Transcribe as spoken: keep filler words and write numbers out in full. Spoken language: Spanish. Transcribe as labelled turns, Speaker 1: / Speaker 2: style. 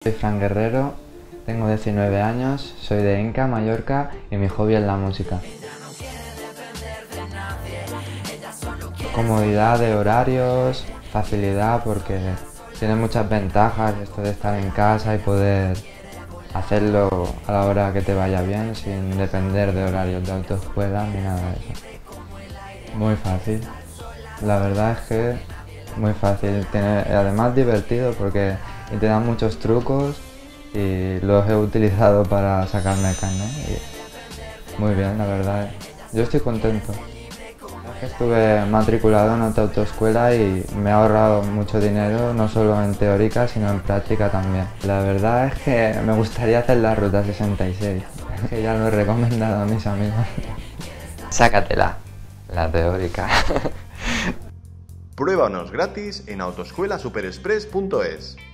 Speaker 1: Soy Fran Guerrero, tengo diecinueve años, soy de Inca, Mallorca y mi hobby es la música. Comodidad de horarios, facilidad porque tiene muchas ventajas esto de estar en casa y poder hacerlo a la hora que te vaya bien sin depender de horarios de autoescuela ni nada de eso. Muy fácil, la verdad es que muy fácil, tiene, además divertido porque te dan muchos trucos y los he utilizado para sacarme el carnet y muy bien, la verdad, yo estoy contento. Estuve matriculado en otra autoescuela y me ha ahorrado mucho dinero, no solo en teórica, sino en práctica también. La verdad es que me gustaría hacer la ruta sesenta y seis, que ya lo he recomendado a mis amigos. Sácatela, la teórica.
Speaker 2: Pruébanos gratis en autoescuela super express punto es.